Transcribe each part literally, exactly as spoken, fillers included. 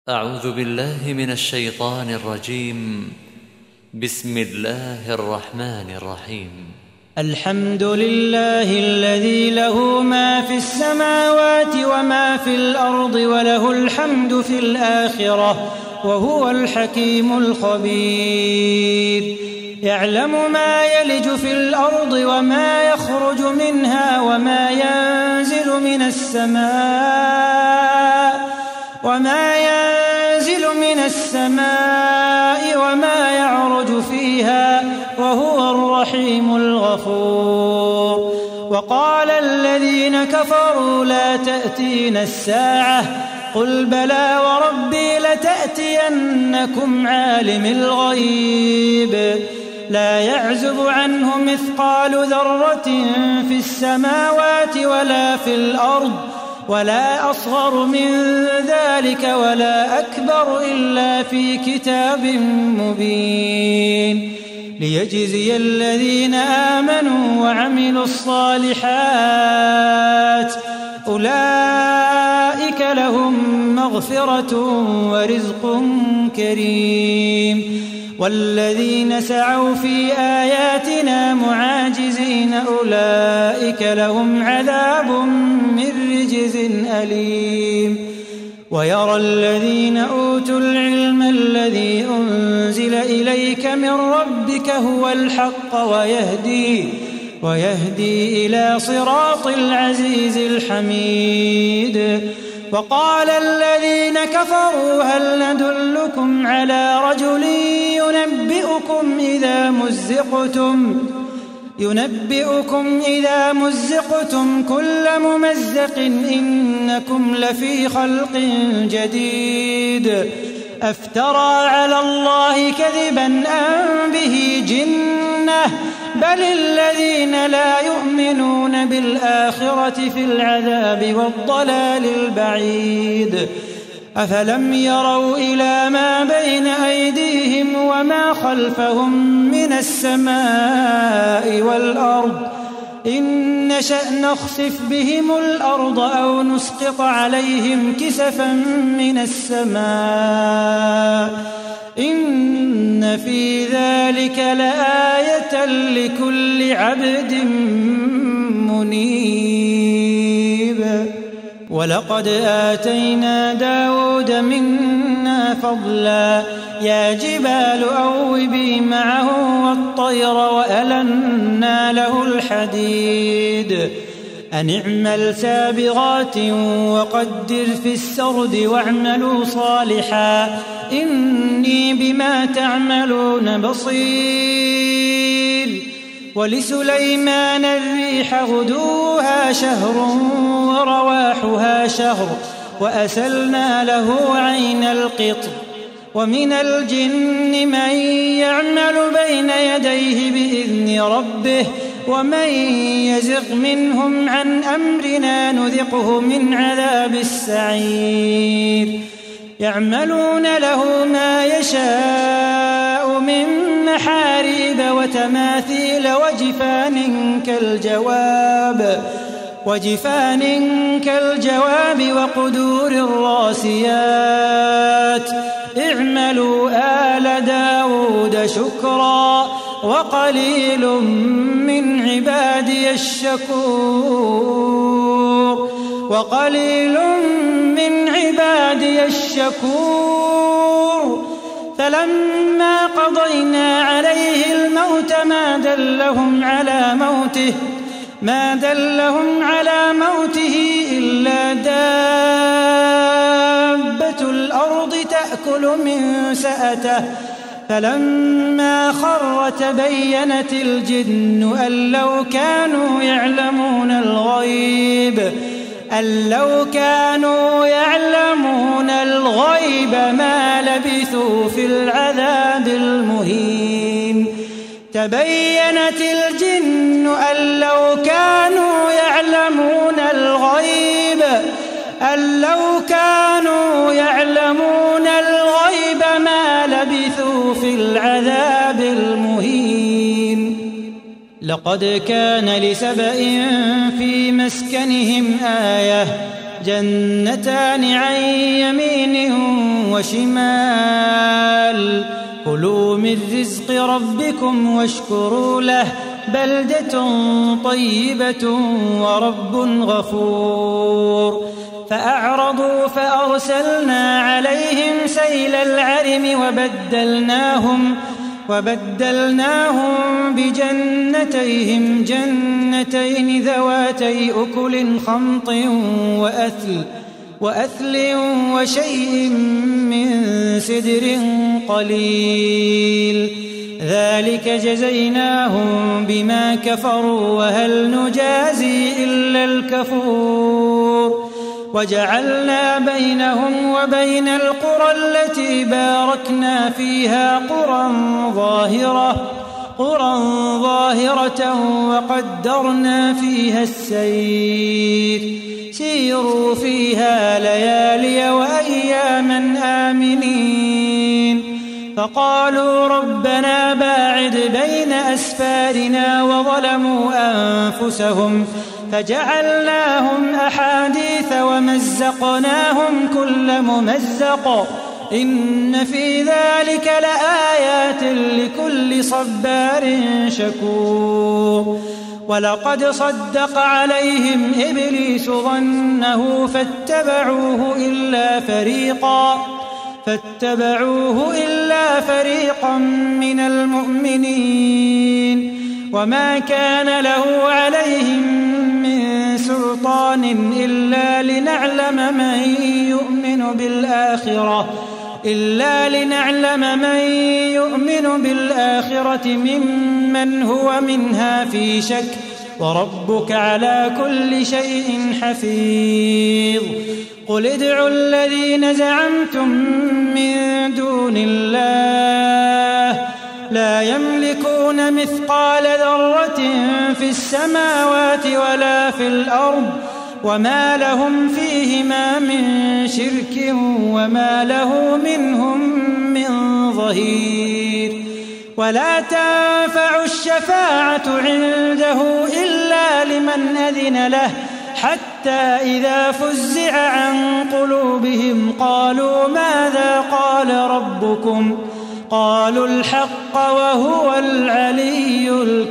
أعوذ بالله من الشيطان الرجيم. بسم الله الرحمن الرحيم. الحمد لله الذي له ما في السماوات وما في الأرض وله الحمد في الآخرة وهو الحكيم الخبير. يعلم ما يلج في الأرض وما يخرج منها وما ينزل من السماء وما ينزل من السماء وما يعرج فيها وهو الرحيم الغفور. وقال الذين كفروا لا تأتينا الساعة قل بلى وربي لتأتينكم عالم الغيب لا يعزب عنه مثقال ذرة في السماوات ولا في الأرض ولا أصغر من ذلك ولا أكبر إلا في كتاب مبين ليجزي الذين آمنوا وعملوا الصالحات أولئك لهم مغفرة ورزق كريم. والذين سعوا في آياتنا معاجزين أولئك لهم عذاب من رجز أليم. ويرى الذين أوتوا العلم الذي أنزل إليك من ربك هو الحق ويهدي ويهدي إلى صراط العزيز الحميد. وقال الذين كفروا هل ندلكم على رجل ينبئكم إذا مزقتم ينبئكم إذا مزقتم كل ممزق إنكم لفي خلق جديد أفترى على الله كذبا أم به جنة بل الذين لا يؤمنون بالآخرة في العذاب والضلال البعيد. أفلم يروا إلى ما بين أيديهم وما خلفهم من السماء والأرض إن نشأ نخسف بهم الأرض أو نسقط عليهم كسفا من السماء إن في ذلك لآية لكل عبد منيب. ولقد آتينا داود منا فضلا يا جبال أوبي معه والطير وألنا له الحديد أن اعمل سابغات وقدر في السرد واعملوا صالحا إني بما تعملون بصير. ولسليمان الريح غدوها شهر ورواحها شهر وأسلنا له عين القطر. ومن الجن من يعمل بين يديه بإذن ربه ومن يزغ منهم عن أمرنا نذقه من عذاب السعير. يعملون له ما يشاء من محاريب وتماثيل وجفان كالجواب وجفان كالجواب وقدور الراسيات اعملوا آل داود شكرا وقليل من عبادي الشكور وقليل من عبادي الشكور. فلما قضينا عليه الموت ما دلهم على موته ما دلهم على موته إلا دابة الأرض تأكل من سأته فلما خر تبينت الجن أن لو كانوا يعلمون الغيب أن لو كانوا يعلمون الغيب ما لبثوا في العذاب المهين. تبينت الجن أن لو كانوا يعلمون الغيب أن لو كانوا يعلمون الغيب ما لبثوا في العذاب المهين. لقد كان لسبإ في مسكنهم آية جنتان عن يمين وشمال كلوا من رزق ربكم واشكروا له بلدة طيبة ورب غفور فأعرضوا فأرسلنا عليهم سيل العرم وبدلناهم وبدلناهم بجنتيهم جنتين ذواتي أكل خمط وأثل وأثل وشيء من سدر قليل ذلك جزيناهم بما كفروا وهل نجازي إلا الكفور وجعلنا بينهم وبين القرى التي باركنا فيها قرى ظاهرة قرى ظاهرة وقدرنا فيها السير سيروا فيها ليالي وأياما آمنين فقالوا ربنا باعد بين أسفارنا وظلموا أنفسهم فجعلناهم أحاديث ومزقناهم كل ممزق إن في ذلك لآيات لكل صبار شكور ولقد صدق عليهم إبليس ظنه فاتبعوه إلا فريقا فاتبعوه إلا فريقا من المؤمنين وما كان له عليهم من سلطان إلا لنعلم من يؤمن بالآخرة إلا لنعلم من يؤمن بالآخرة ممن هو منها في شك وربك على كل شيء حفيظ قل ادعوا الذين زعمتم من دون الله لا يملكون مثقال ذرة في السماوات ولا في الأرض وما لهم فيهما من شرك وما له منهم من ظهير ولا تنفع الشفاعة عنده إلا لمن أذن له حتى إذا فزع عن قلوبهم قالوا ماذا قال ربكم قالوا الحق وهو العلي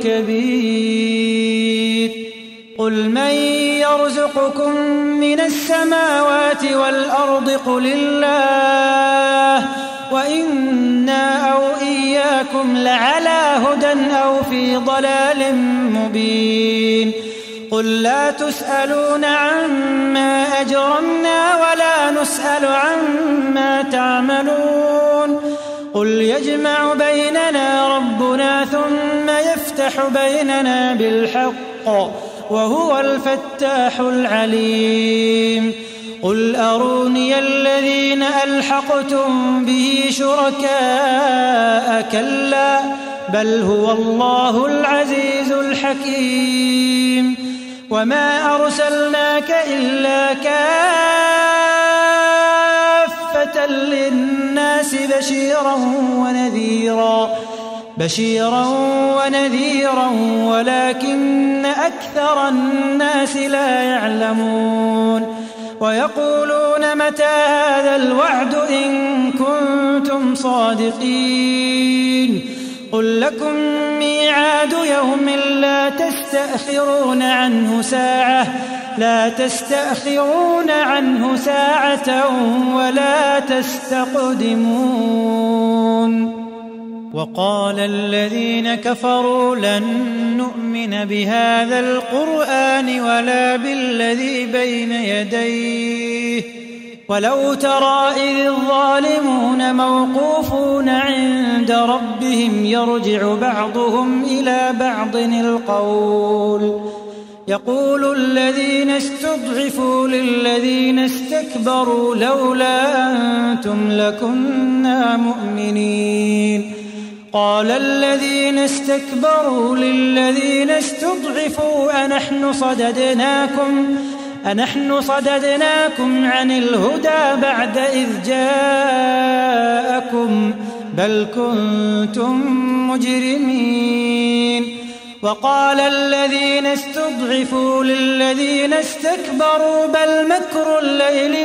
الكبير قل من يرزقكم من السماوات والأرض قل الله وإنا أو إياكم لعلى هدى أو في ضلال مبين قل لا تسألون عما أجرمنا ولا نسأل عما تعملون قل يجمع بيننا ربنا ثم يفتح بيننا بالحق وهو الفتاح العليم قل أروني الذين ألحقتم به شركاء كلا بل هو الله العزيز الحكيم وما أرسلناك إلا كافة للناس بشيرا ونذيرا بشيرا ونذيرا ولكن أكثر الناس لا يعلمون ويقولون متى هذا الوعد إن كنتم صادقين قل لكم ميعاد يوم لا تستأخرون عنه ساعة لا تستأخرون عنه ساعة ولا تستقدمون وقال الذين كفروا لن نؤمن بهذا القرآن ولا بالذي بين يديه ولو ترى إذ الظالمون موقوفون عند ربهم يرجع بعضهم إلى بعض القول يقول الذين استضعفوا للذين استكبروا لولا أنتم لكنا مؤمنين قال الذين استكبروا للذين استضعفوا أنحن صددناكم أنحن صددناكم عن الهدى بعد إذ جاءكم بل كنتم مجرمين وقال الذين استضعفوا للذين استكبروا بل مكر الليل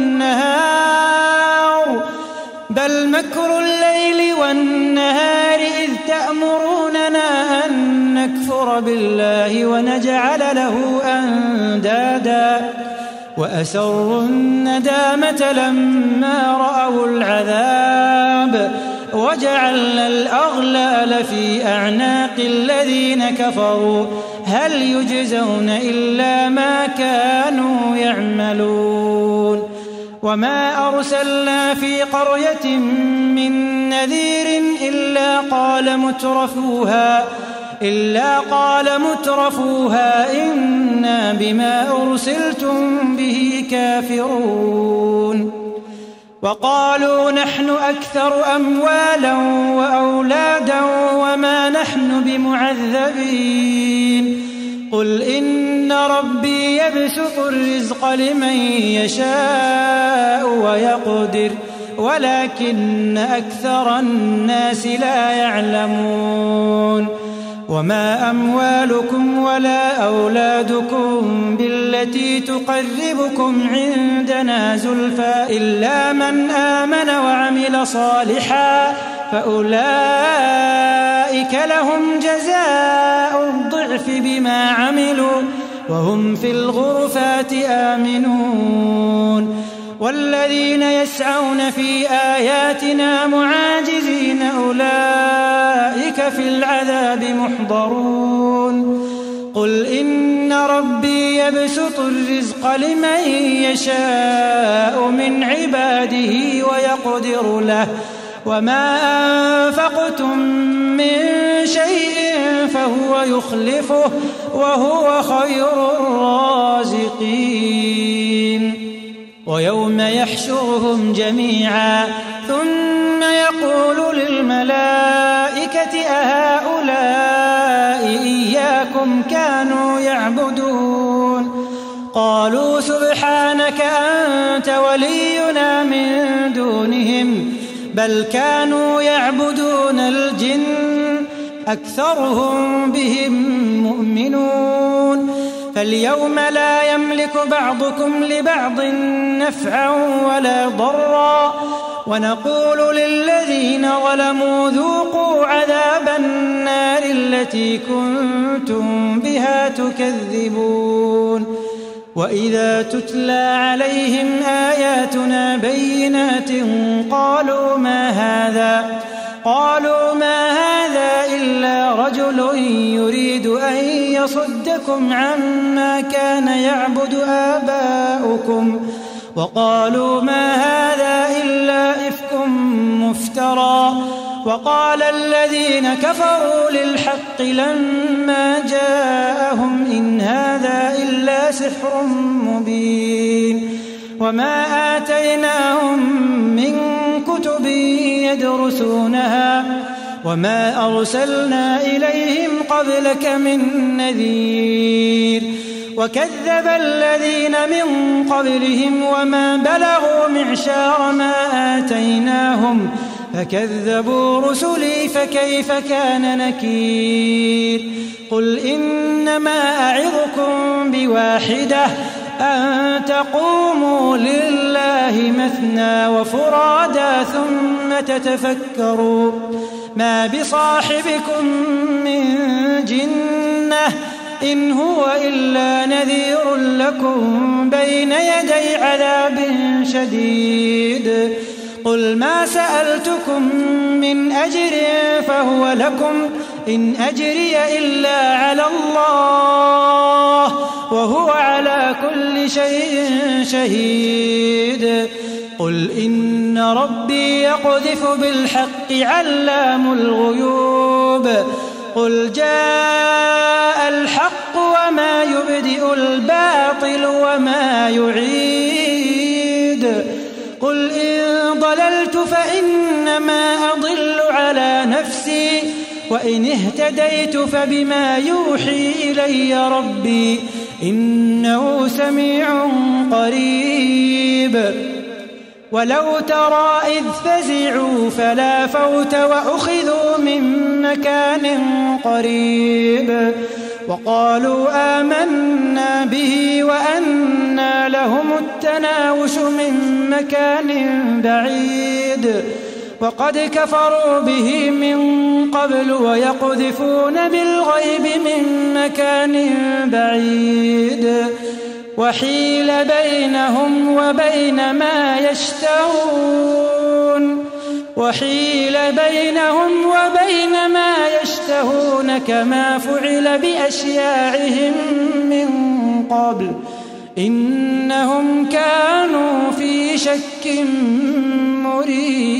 والنهار بل مكر الليل والنهار إذ تأمروننا أن نكفر بالله ونجعل له أندادا وأسروا الندامة لما رأوا العذاب وجعلنا الأغلال في أعناق الذين كفروا هل يجزون إلا ما كانوا يعملون وما أرسلنا في قرية من نذير إلا قال مترفوها إلا قال مترفوها إنا بما أرسلتم به كافرون وقالوا نحن أكثر أموالا وأولادا وما نحن بمعذبين قل إن ربي يبسط الرزق لمن يشاء ويقدر ولكن أكثر الناس لا يعلمون وما أموالكم ولا أولادكم بالتي تقربكم عندنا زلفى إلا من آمن وعمل صالحا فأولئك لهم جزاء الضعف بما عملوا وهم في الغرفات آمنون والذين يسعون في آياتنا معاجزين أولئك في العذاب محضرون قل إن ربي يبسط الرزق لمن يشاء من عباده ويقدر له وما أنفقتم من شيء فهو يخلفه وهو خير الرازقين ويوم يحشرهم جميعا ثم يقول للملائكة أهؤلاء إياكم كانوا يعبدون قالوا سبحانك أنت ولينا من دونهم بل كانوا يعبدون الجن أكثرهم بهم مؤمنون فاليوم لا يملك بعضكم لبعض نفعا ولا ضرا ونقول للذين ظلموا ذوقوا عذاب النار التي كنتم بها تكذبون وإذا تتلى عليهم آياتنا بينات قالوا ما هذا قالوا ما هذا إلا رجل يريد أن يصدكم عما كان يعبد آباؤكم وقالوا ما هذا إلا إفك مفترى وقال الذين كفروا للحق لما جاءهم إن هذا إلا سحر مبين وما آتيناهم من كتب يدرسونها وما أرسلنا إليهم قبلك من نذير وكذب الذين من قبلهم وما بلغوا معشار ما آتيناهم فكذبوا رسلي فكيف كان نكير قل إنما أعظكم بواحدة أن تقوموا لله مثنى وفرادا ثم تتفكروا ما بصاحبكم من جنة إن هو إلا نذير لكم بين يدي عذاب شديد قل ما سألتكم من أجر فهو لكم إن أجري إلا على الله وهو على كل شيء شهيد قل إن ربي يقذف بالحق علام الغيوب قل جاء الحق وما يبدئ الباطل وما يعيد قل إن ضللت فإنما أضل على نفسي وإن اهتديت فبما يوحي إلي ربي إنه سميع قريب ولو ترى إذ فزعوا فلا فوت وأخذوا من مكان قريب وقالوا آمنا به وأنى لهم التناوش من مكان بعيد وقد كفروا به من قبل ويقذفون بالغيب من مكان بعيد وحيل بينهم وبين ما يشتهون وحيل بينهم وبين ما يشتهون كما فعل بأشياعهم من قبل إنهم كانوا في شك مريب.